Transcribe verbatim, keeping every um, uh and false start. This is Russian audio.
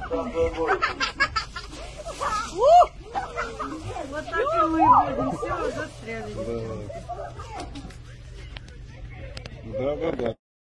Вот так и мы будем. Все, застряли. Да, да, да.